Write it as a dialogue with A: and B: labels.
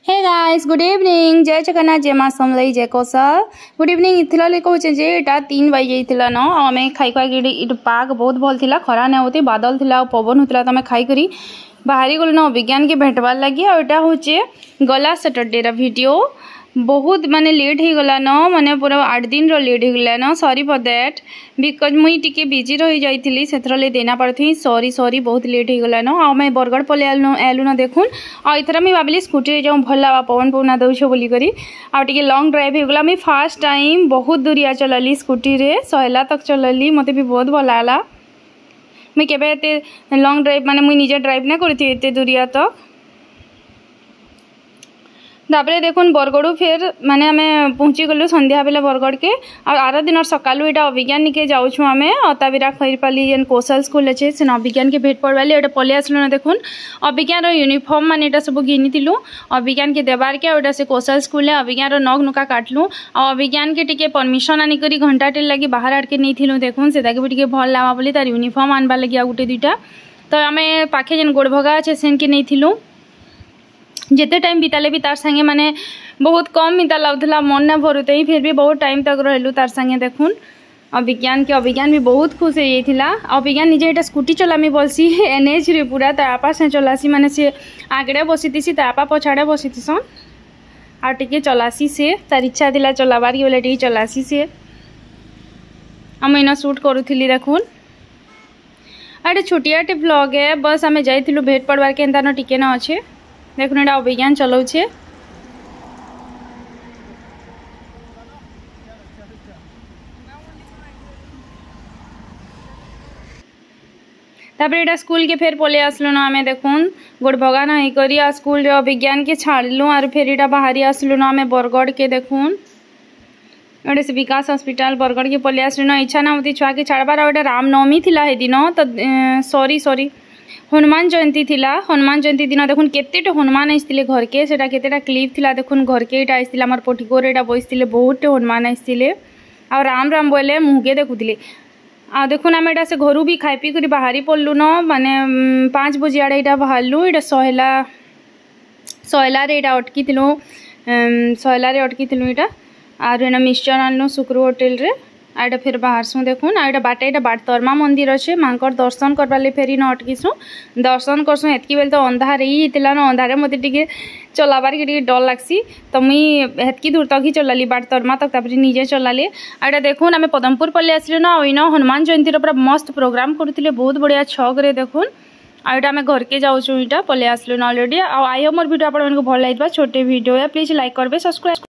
A: hey guys good evening जय जगन्नाथ जय माँ समलई जय कौशल गुड इवनिंग इथिला ले कहूँ जे एटा 3 बज जाइथिला न आमे खाई खाई पाग बहुत भल थिला खरा न होती बादल थिला पवन होतिला तमे खाई करी बाहरी गल न विज्ञान के भेटवार लगी आ एटा होचे गला सैटरडे रा वीडियो बहुत माने लेट हो गला न माने पूरा 8 दिन रो लेट हो गला न सॉरी फॉर दैट बिकॉज मुई टिके बिजी रही जाइथिली सेथरले देना पड़थी सॉरी बहुत लेट हो गला न आ मैं बरगड़ पले आलु न देखुन आ इथरा मैं भाबिली स्कूटी जाऊँ भल पवन पवना दउछ बोली करी आ टिके लॉन्ग ड्राइव हो गला मैं फर्स्ट टाइम बहुत दूरिया चलली स्कूटी रे सहला तक चलली मते भी बहुत भल आला मैं केबे एते लॉन्ग ड्राइव माने मुई निजे ड्राइव ना करथी एते दूरिया तक तापर देखुन बरगड़ फिर माने आमे पहुँची गलु संध्या बेले बरगड़ के आर दिन सकालू यहाँ अभिज्ञान के जाऊँ आम अताबिरा खैरपाली जेन कौशल स्कूल अच्छे से अभिज्ञान के भेट पड़वाली एटा पलि आसलु ना देखुन अभिज्ञान यूनिफॉर्म माने एटा सब घिनीलु अभिज्ञान के देवार के एटा से कौशल स्कूल अभिज्ञान नग नुका काटलु आ अभिज्ञान के टिके परमिशन आनिक घंटाटे लगी बाहर आड़के नहीं देखुन से भी टे भल लावा बोली तार यूनिफॉर्म आनबार लगे आ गोटे दुईटा तो आम पाखे जेन गोड़भगा अच्छे सेन के नहीं जिते टाइम बिताले भी तार संगे माने बहुत कम बिता लाउथला मन ना भरुते ही फिर भी बहुत टाइम तक रहलु तार संगे देखुन अभिज्ञान भी बहुत खुश हो जाइथिला अभिज्ञान निजे एटा स्कूटी चलामी बोलसी एनएच रे पूरा ता आपा से चलासी माने से आगड़े बसीतीसी ता आपा पछाड़े बसीतीसन आ टिके चलासी से तार इच्छा दिला चलाबार के बोले टिके चलासी से हम इना शूट करूथिली देखुन आटे छोटियाटे व्लॉग है बस आमे जाइथिलु भेट पड़वार के एंता न टिके न अच्छे देखुन एटा अभिज्ञान चलाउछे तापर एटा स्कूल के फेर पले आसलु न आमे देखुन गोड़भगा नहीं करी आ स्कूल रे अभिज्ञान के छाड़लु और फिर एटा बाहरी आसलु न आमे बरगड़ के देखुन एटा से विकास हॉस्पिटल बरगड़ के पले आसलु न इच्छा ना होती छुआ के छाड़बार आ एटा रामनवमी थिला हे दिन तो सॉरी हनुमान जयंती थिला हनुमान जयंती दिन देखुन केतेटा हनुमान आइसतिले घर के सेटा केतेटा क्लिप थिला देखुन घर के एटा आइसतिले हमर पोटिकोर एटा बइसतिले बहुत हनुमान आइसतिले आ राम बोले मुहगे देखुतिले आ देखुन आम एटा से घरू भी खाई पी करी बाहरी पड़लु न माने 5 बजे आड़े एटा बाहरलु एटा सहला रे एटा अटकीतिलु सहला रे अटकीतिलु एटा आर एना मिक्सचर आनलु शुक्र होटल रे आटा फिर बाहरसु देखुन आटा बाटे एटा बाटतरमा मंदिर अच्छे मांकर दर्शन करवाले फेरी न अटकीसु दर्शन करसु हेतकी बेल तो अंधार ही न अंधारे मते टिके चलाबार के डर लागसी तो मुई हेतकी दूर तक ही चलाली बाटतरमा तक तापर निजे चलाली आटा देखुन आमे पदमपुर पल्ले आसलु न ओइन हनुमान जयंती रो पूरा मस्त प्रोग्राम करथिले बहुत बढ़िया छक रे देखुन आटा आमे घर के जाउछु इटा पल्ले आसलु न already I hope more video आपन को भल लागिबा छोटे वीडियो है प्लीज लाइक करबे सब्सक्राइब